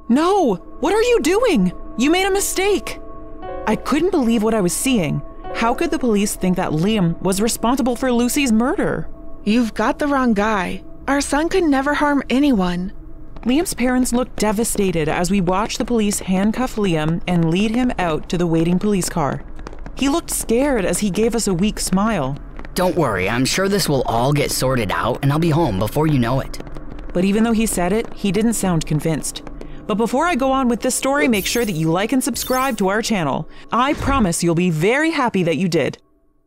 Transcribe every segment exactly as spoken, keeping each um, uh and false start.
No! What are you doing? You made a mistake! I couldn't believe what I was seeing. How could the police think that Liam was responsible for Lucy's murder? You've got the wrong guy. Our son could never harm anyone. Liam's parents looked devastated as we watched the police handcuff Liam and lead him out to the waiting police car. He looked scared as he gave us a weak smile. Don't worry, I'm sure this will all get sorted out and I'll be home before you know it. But even though he said it, he didn't sound convinced. But before I go on with this story, make sure that you like and subscribe to our channel. I promise you'll be very happy that you did.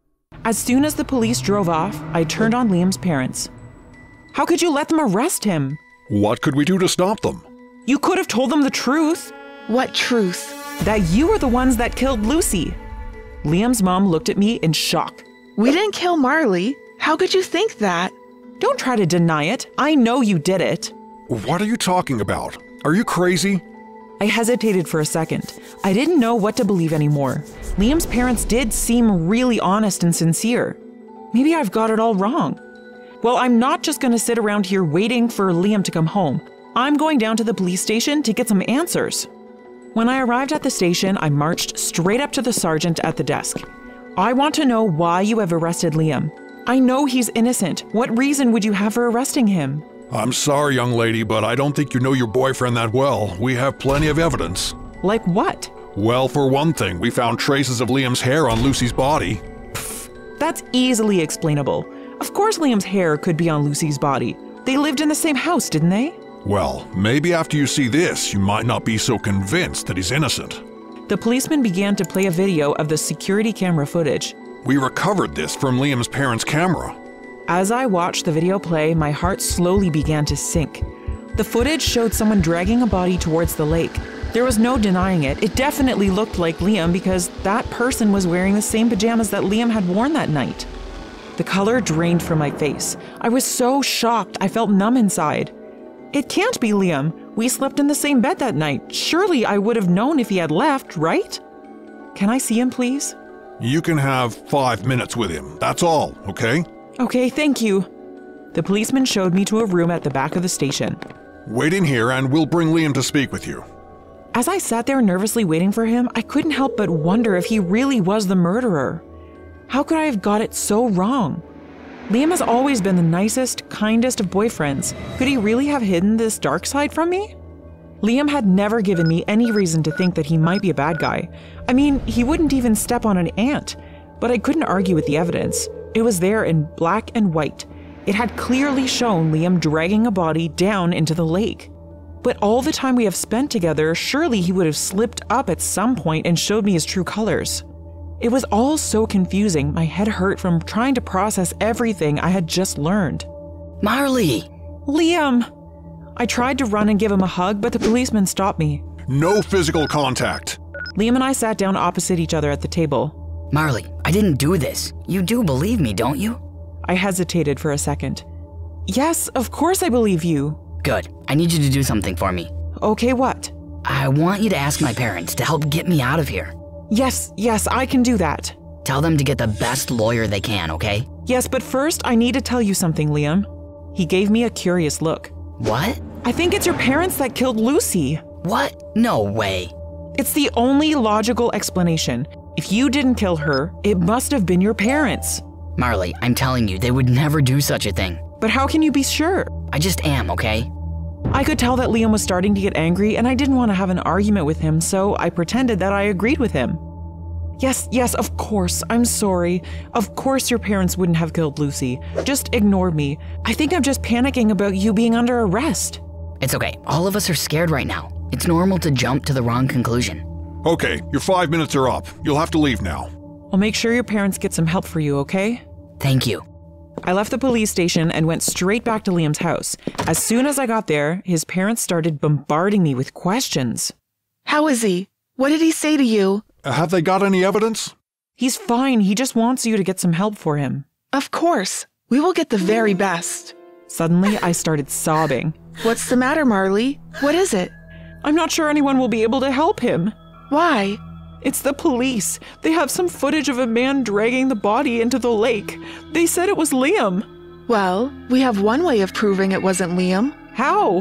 As soon as the police drove off, I turned on Liam's parents. How could you let them arrest him? What could we do to stop them? You could have told them the truth. What truth? That you were the ones that killed Lucy. Liam's mom looked at me in shock. We didn't kill Marley. How could you think that? Don't try to deny it. I know you did it. What are you talking about? Are you crazy? I hesitated for a second. I didn't know what to believe anymore. Liam's parents did seem really honest and sincere. Maybe I've got it all wrong. Well, I'm not just going to sit around here waiting for Liam to come home. I'm going down to the police station to get some answers. When I arrived at the station, I marched straight up to the sergeant at the desk. I want to know why you have arrested Liam. I know he's innocent. What reason would you have for arresting him? I'm sorry, young lady, but I don't think you know your boyfriend that well. We have plenty of evidence. Like what? Well, for one thing, we found traces of Liam's hair on Lucy's body. Pfft, that's easily explainable. Of course Liam's hair could be on Lucy's body. They lived in the same house, didn't they? Well, maybe after you see this, you might not be so convinced that he's innocent. The policeman began to play a video of the security camera footage. We recovered this from Liam's parents' camera. As I watched the video play, my heart slowly began to sink. The footage showed someone dragging a body towards the lake. There was no denying it. It definitely looked like Liam because that person was wearing the same pajamas that Liam had worn that night. The color drained from my face. I was so shocked, I felt numb inside. It can't be Liam. We slept in the same bed that night. Surely I would have known if he had left, right? Can I see him, please? You can have five minutes with him. That's all, okay? Okay, thank you. The policeman showed me to a room at the back of the station. Wait in here and we'll bring Liam to speak with you. As I sat there nervously waiting for him, I couldn't help but wonder if he really was the murderer. How could I have got it so wrong? Liam has always been the nicest, kindest of boyfriends. Could he really have hidden this dark side from me? Liam had never given me any reason to think that he might be a bad guy. I mean, he wouldn't even step on an ant. But I couldn't argue with the evidence. It was there in black and white. It had clearly shown Liam dragging a body down into the lake. But all the time we have spent together, surely he would have slipped up at some point and showed me his true colors. It was all so confusing. My head hurt from trying to process everything I had just learned. Marley! Liam! I tried to run and give him a hug, but the policeman stopped me. No physical contact. Liam and I sat down opposite each other at the table. Marley, I didn't do this. You do believe me, don't you? I hesitated for a second. Yes, of course I believe you. Good. I need you to do something for me. Okay, what? I want you to ask my parents to help get me out of here. Yes, yes, I can do that. Tell them to get the best lawyer they can, okay? Yes, but first I need to tell you something, Liam. He gave me a curious look. What? I think it's your parents that killed Lucy. What? No way. It's the only logical explanation. If you didn't kill her, it must have been your parents. Marley, I'm telling you, they would never do such a thing. But how can you be sure? I just am, okay? I could tell that Liam was starting to get angry and I didn't want to have an argument with him, so I pretended that I agreed with him. Yes, yes, of course, I'm sorry. Of course your parents wouldn't have killed Lucy. Just ignore me. I think I'm just panicking about you being under arrest. It's okay. All of us are scared right now. It's normal to jump to the wrong conclusion. Okay, your five minutes are up. You'll have to leave now. I'll make sure your parents get some help for you, okay? Thank you. I left the police station and went straight back to Liam's house. As soon as I got there, his parents started bombarding me with questions. How is he? What did he say to you? Uh, have they got any evidence? He's fine. He just wants you to get some help for him. Of course. We will get the very best. Suddenly, I started sobbing. What's the matter, Marley? What is it? I'm not sure anyone will be able to help him. Why? It's the police. They have some footage of a man dragging the body into the lake. They said it was Liam. Well, we have one way of proving it wasn't Liam. How?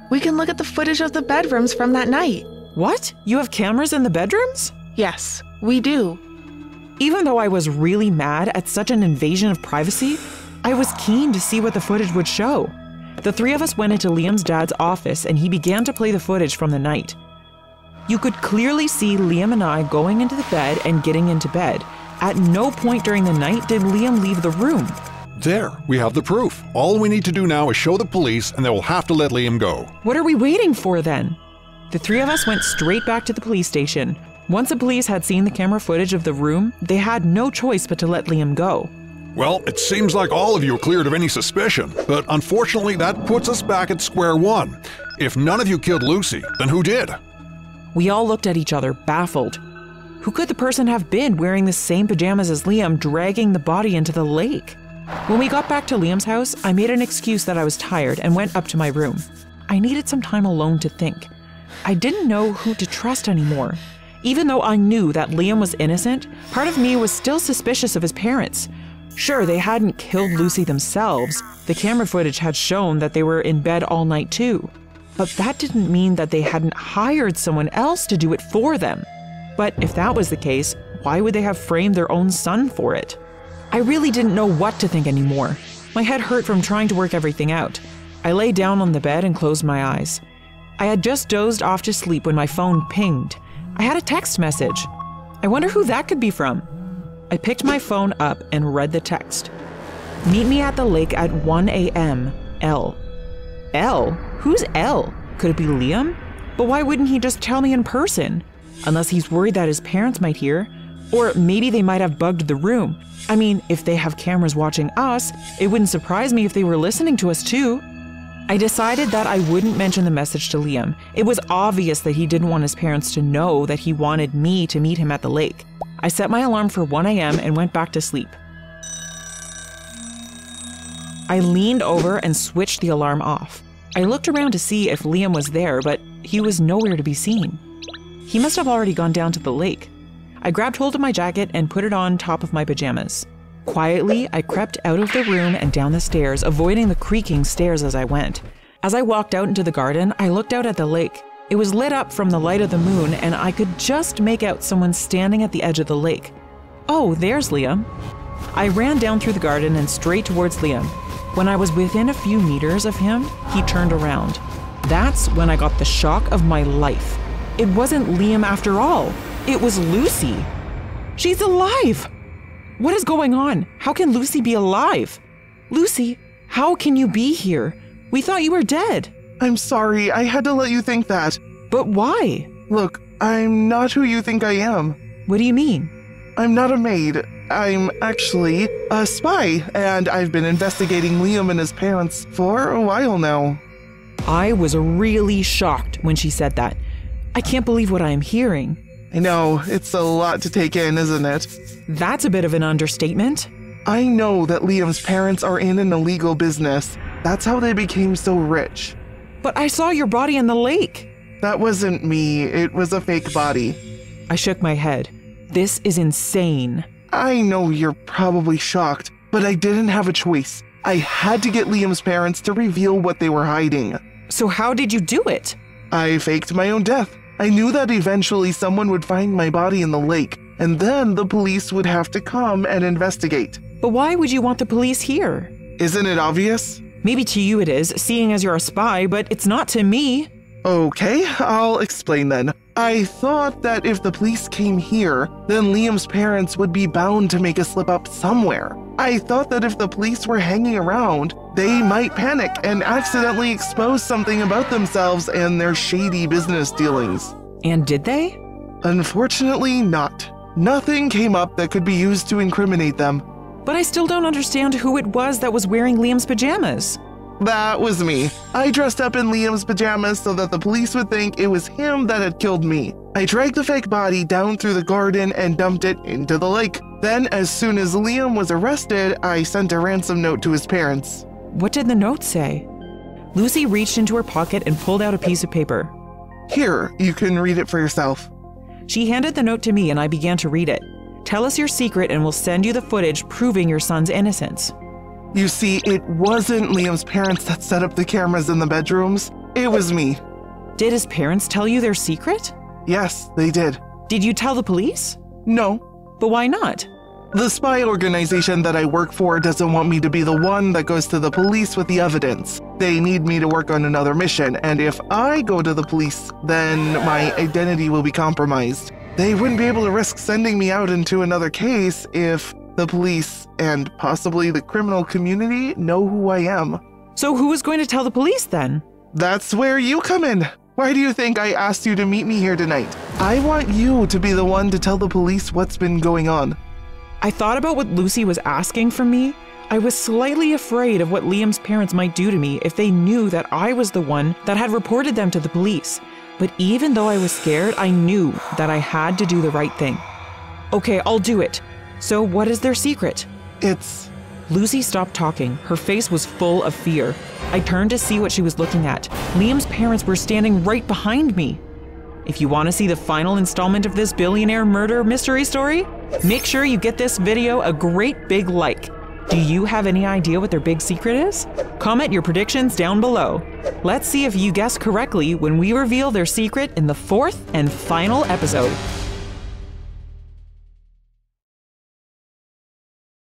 We can look at the footage of the bedrooms from that night. What? You have cameras in the bedrooms? Yes, we do. Even though I was really mad at such an invasion of privacy, I was keen to see what the footage would show. The three of us went into Liam's dad's office and he began to play the footage from the night. You could clearly see Liam and I going into the bed and getting into bed. At no point during the night did Liam leave the room. There, we have the proof. All we need to do now is show the police and they will have to let Liam go. What are we waiting for then? The three of us went straight back to the police station. Once the police had seen the camera footage of the room, they had no choice but to let Liam go. Well, it seems like all of you are cleared of any suspicion, but unfortunately that puts us back at square one. If none of you killed Lucy, then who did? We all looked at each other, baffled. Who could the person have been wearing the same pajamas as Liam, dragging the body into the lake? When we got back to Liam's house, I made an excuse that I was tired and went up to my room. I needed some time alone to think. I didn't know who to trust anymore. Even though I knew that Liam was innocent, part of me was still suspicious of his parents. Sure, they hadn't killed Lucy themselves. The camera footage had shown that they were in bed all night too. But that didn't mean that they hadn't hired someone else to do it for them. But if that was the case, why would they have framed their own son for it? I really didn't know what to think anymore. My head hurt from trying to work everything out. I lay down on the bed and closed my eyes. I had just dozed off to sleep when my phone pinged. I had a text message. I wonder who that could be from. I picked my phone up and read the text. Meet me at the lake at one a m L. L? Who's L? Could it be Liam? But why wouldn't he just tell me in person? Unless he's worried that his parents might hear. Or maybe they might have bugged the room. I mean, if they have cameras watching us, it wouldn't surprise me if they were listening to us too. I decided that I wouldn't mention the message to Liam. It was obvious that he didn't want his parents to know that he wanted me to meet him at the lake. I set my alarm for one a m and went back to sleep. I leaned over and switched the alarm off. I looked around to see if Liam was there, but he was nowhere to be seen. He must have already gone down to the lake. I grabbed hold of my jacket and put it on top of my pajamas. Quietly, I crept out of the room and down the stairs, avoiding the creaking stairs as I went. As I walked out into the garden, I looked out at the lake. It was lit up from the light of the moon, and I could just make out someone standing at the edge of the lake. Oh, there's Liam. I ran down through the garden and straight towards Liam. When I was within a few meters of him, he turned around. That's when I got the shock of my life. It wasn't Liam after all. It was Lucy. She's alive! What is going on? How can Lucy be alive? Lucy, how can you be here? We thought you were dead. I'm sorry, I had to let you think that. But why? Look, I'm not who you think I am. What do you mean? I'm not a maid. I'm actually a spy, and I've been investigating Liam and his parents for a while now. I was really shocked when she said that. I can't believe what I am hearing. I know, it's a lot to take in, isn't it? That's a bit of an understatement. I know that Liam's parents are in an illegal business. That's how they became so rich. But I saw your body in the lake. That wasn't me. It was a fake body. I shook my head. This is insane. I know you're probably shocked, but I didn't have a choice. I had to get Liam's parents to reveal what they were hiding. So how did you do it? I faked my own death. I knew that eventually someone would find my body in the lake, and then the police would have to come and investigate. But why would you want the police here? Isn't it obvious? Maybe to you it is, seeing as you're a spy, but it's not to me. Okay, I'll explain then. I thought that if the police came here, then Liam's parents would be bound to make a slip up somewhere. I thought that if the police were hanging around, they might panic and accidentally expose something about themselves and their shady business dealings. And did they? Unfortunately not. Nothing came up that could be used to incriminate them. But I still don't understand who it was that was wearing Liam's pajamas. That was me. I dressed up in Liam's pajamas so that the police would think it was him that had killed me. I dragged the fake body down through the garden and dumped it into the lake. Then, as soon as Liam was arrested, I sent a ransom note to his parents. What did the note say? Lucy reached into her pocket and pulled out a piece of paper. Here, you can read it for yourself. She handed the note to me and I began to read it. Tell us your secret and we'll send you the footage proving your son's innocence. You see, it wasn't Liam's parents that set up the cameras in the bedrooms. it was me. Did his parents tell you their secret? Yes, they did. Did you tell the police? No. But why not? The spy organization that I work for doesn't want me to be the one that goes to the police with the evidence. They need me to work on another mission, and if I go to the police, then my identity will be compromised. They wouldn't be able to risk sending me out into another case if the police and possibly the criminal community know who I am. So who is going to tell the police then? That's where you come in. Why do you think I asked you to meet me here tonight? I want you to be the one to tell the police what's been going on. I thought about what Lucy was asking from me. I was slightly afraid of what Liam's parents might do to me if they knew that I was the one that had reported them to the police. But even though I was scared, I knew that I had to do the right thing. Okay, I'll do it. So what is their secret? It's... Lucy stopped talking. Her face was full of fear. I turned to see what she was looking at. Liam's parents were standing right behind me. If you want to see the final installment of this billionaire murder mystery story, make sure you get this video a great big like. Do you have any idea what their big secret is? Comment your predictions down below. Let's see if you guess correctly when we reveal their secret in the fourth and final episode.